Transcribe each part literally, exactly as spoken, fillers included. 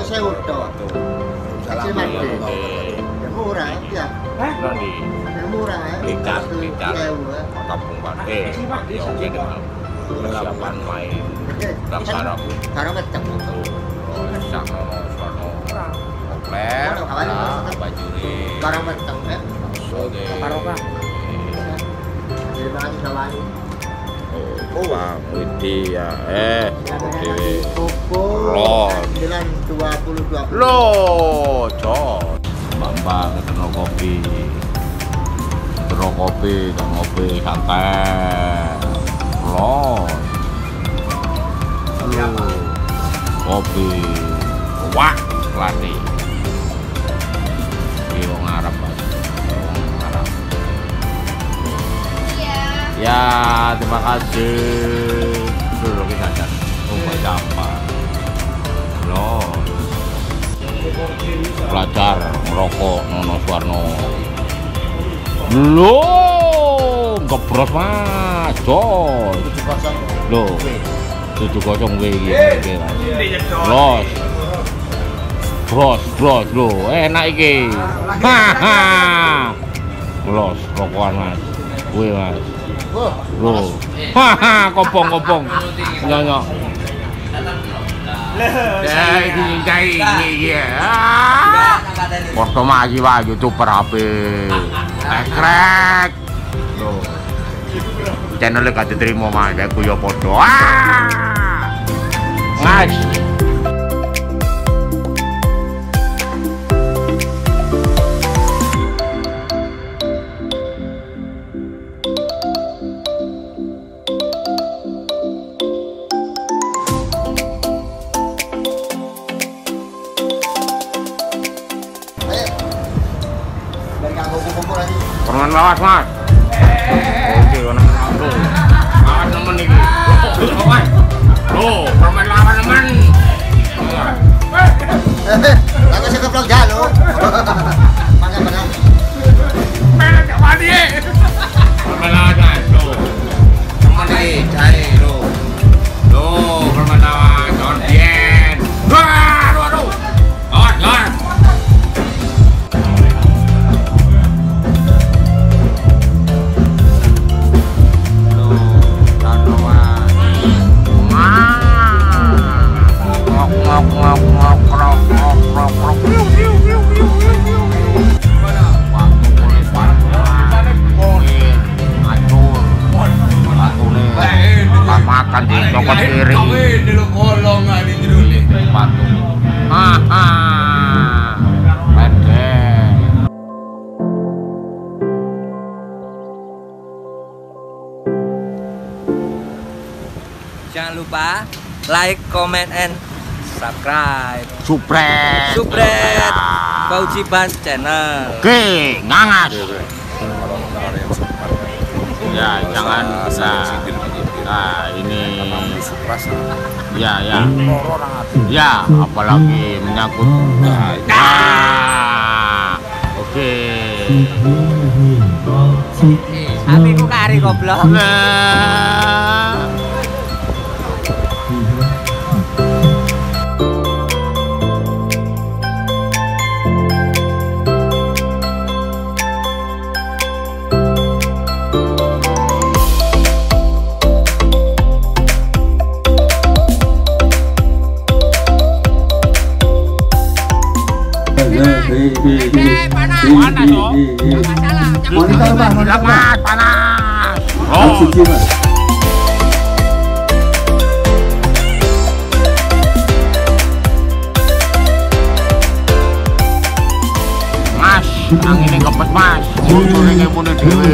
sewu tok. Salam murah ya. Hah? Nanti murah ya. Ikan, ikan Kampung Bate ya oke dengan persiapan main dan sarap sarap macam itu sak nono sono opler lah bajuri sarap macam ya oke paroka jadi selain oh wah Widi ya eh oke lo sembilan dua puluh dua lo cok Bambang ketemu kopi kopi dan ngopi santai lo kopi wah lari di wong Arab wong Arab ya terima kasih dulu kita dan rumah sampah lo belajar merokok Nono Suwarno lo gebros mas coy lo tujuh kosong W iki los bros bros lo enak iki haha los rokokan mas kuwi mas lo haha kopong kopong nyonyok ya iki cai iki ya foto maju pak youtuber H P krek loh channelnya gak diterima mas aku ya foto ah mas permen lawas mas oke warna lawas lawas nemen ini loh permen lawas nemen aku sih keplok jalo mana mana mana coba dia permen lawas mas loh nemen nih cari loh loh permen lawas Jordian wah aduh aduh lawas lawas makan di cokot piring dulu kolong di jero sepatu haha pendek. Jangan lupa like, comment, and subscribe. Supret. Supret. Fauji Bas Channel. Oke, ngangas. Ya, jangan nah, nah ini ya ya ya apalagi menyangkut nah, oke hatiku kari goblok nah. Panas, panas loh. Monitor bang, panas, panas. Oh. Mas, angin ini kepes mas. Muncul ini muni dewe.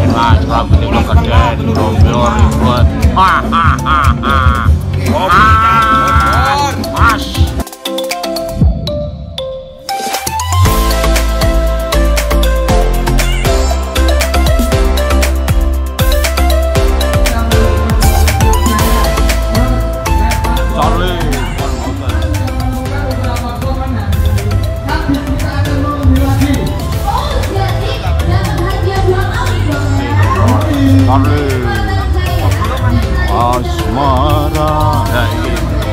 Mas, kalau begitu kegedean, gombyor ribet. Hahaha. Ah, Mas. Charlie Asmara. Nah, ini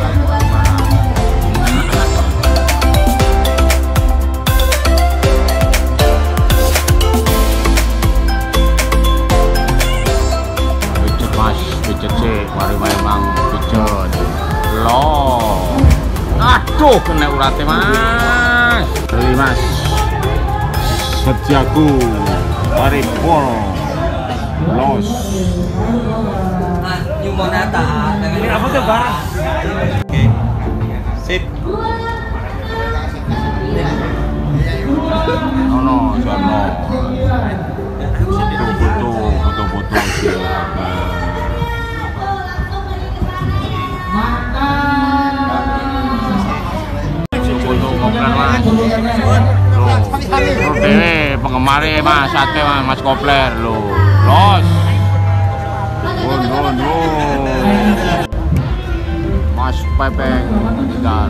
picet Mas, picet sih, mari memang picet loh. Aduh, kena urate Mas. Dari Mas Setiaku mari pol los. Nah, New Monata. Ini apa tuh barang? Oke. Sip. No no, sono. Foto-foto, foto-foto sih. Foto kopler Mas. Loh, dewe penggemar Mas sate Mas kopler lo. Los. Oh no no. Mas Pepeng tinggal.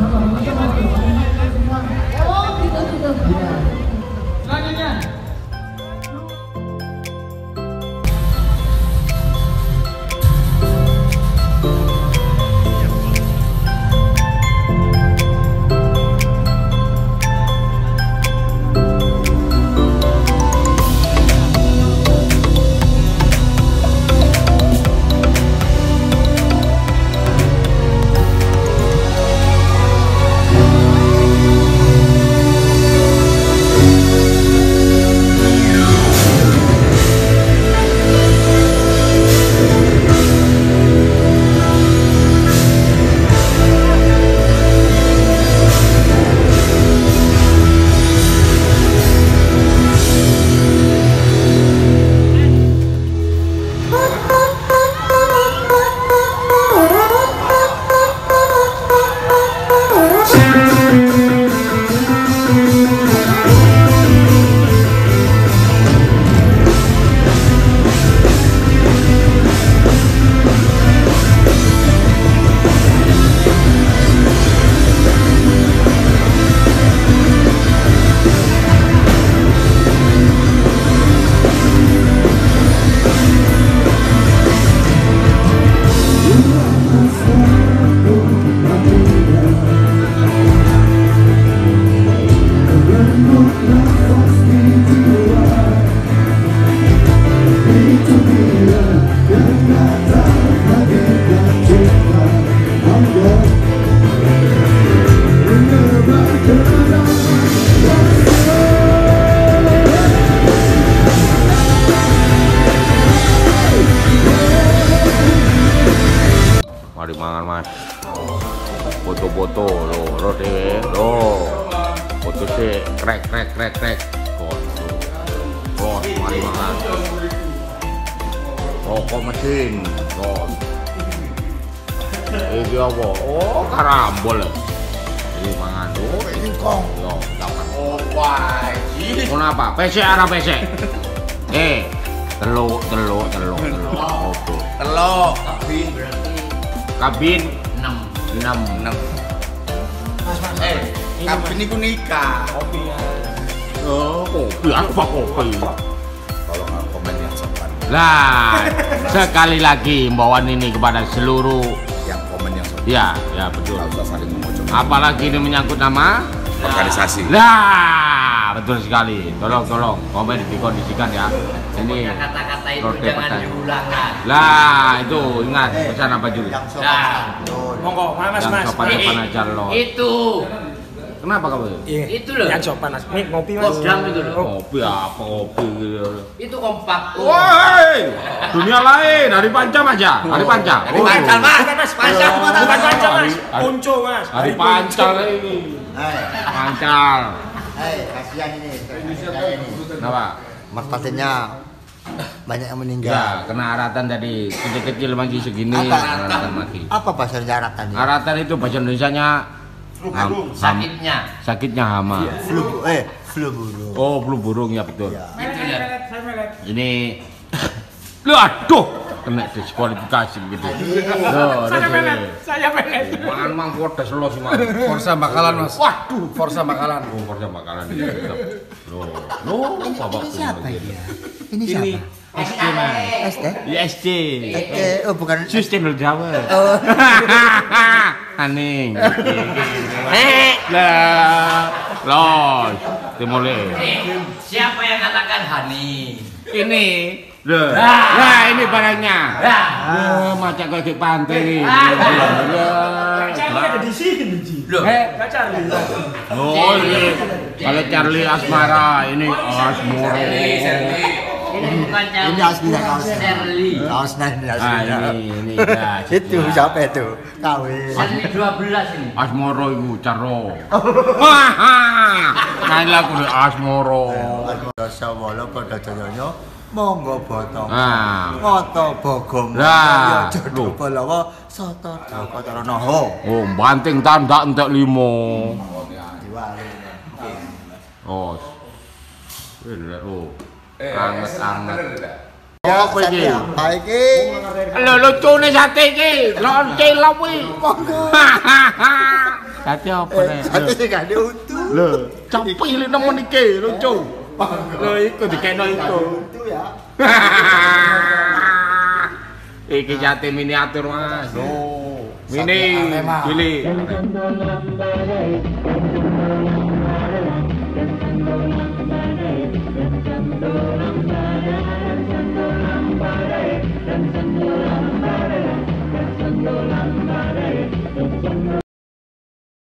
Mari mangan Mas. Foto-foto lo, lo dewe, lo. Foto sih krek krek krek krek. Kon. Kon, mari mangan. Rokok mesin, kon. Iki apa? Oh, karambol. Ini mangan. Oh, ini kong. Yo, dapat. Oh, wajib. Kenapa? P C arah P C. Eh, teluk, teluk, teluk, teluk. Oke. Telok kabin berarti Kabin enam enam enam. Mas Mas eh kabin itu nikah. Kopi ya. Oh, kopi apa kopi? Tolong komen yang sopan. Lah, sekali lagi imbauan ini kepada seluruh Yang komen yang sopan. ya, ya betul. Nggak usah saling memojok. Apalagi ini menyangkut nama Organisasi. Lah, betul sekali. Tolong, tolong komen dikondisikan ya. Ini Kata-kata itu roti jangan petai. diulang lah. Lah, itu ingat pesan apa Juli? Yang sopan. Nah. santun. Monggo, mas Yang mas. sopan-sopan aja lo. Itu Kenapa kamu? Iya. Itu loh. Yang sopan mas. Nih ngopi mas. Kodam itu loh. Kopi apa kopi? Itu kompak. Woi, dunia lain, hari pancam aja, hari pancam. Hari pancal mas. Mas pancal. Bukan pancal mas. Hari- hari- Punco mas. Hari pancal ini. Hai, Pancal. hai, kasihan ini. Kasihan ini. Kenapa? Martabaknya banyak yang meninggal. Ya, kena aratan tadi kecil-kecil masih segini, Apa? aratan mati. Apa bahasa aratan ini? Aratan itu bahasa Indonesianya ham- Sakitnya. sakitnya hama. Flu eh flu burung. Oh, flu burung ya betul. Ya. Itu ya. Ini lu aduh kena diskualifikasi begitu. Loh, Saya melet, saya melet. Mangan mang podes lo sih, Mang. Forza bakalan mas. Waduh, Forza bakalan. oh, kerja bakalan ini. Loh, loh, Ini, bapak ini siapa begini. ya? Ini siapa? S D, Mas. S D? Ya S D. S D. Oh bukan. Sustainable Jawa. Oh. Aning. Lah, los, dimulai. Siapa yang katakan Hani? Ini, loh, nah ini barangnya. Ya. Oh, macam kayak di pantai. Charlie ada di sini, Ji. Loh. Eh, Nggak Charlie. oh ini, kalau Charlie Asmara, ini Asmoro. Ini bukan Charlie. Ini aslinya kaosnya. Shirley. Kaosnya ini Ah aslinya. ini, ini. Nah, Itu siapa itu? Kawin. Shirley dua belas ini. Asmoro itu Caro. Wah, nah lagu Asmoro. Rasa wala pada jayanya monggo botong. Ah. Ngoto bogom. Lah, Ya jodoh lho. balawa soto Joko Tarono ho. Oh, banting tanda entek limo. Diwali. Oh. Ini oh. Anget-anget. Ya, Apa iki? sate apa iki? Lho lucune sate iki, lonce lawi. Sate apa Eh, nek? sate sing gak utuh. Lho, capi li nemen iki, lucu. Lho iku dikeno iku. Utuh ya. Iki sate miniatur, Mas. Loh, mini cilik.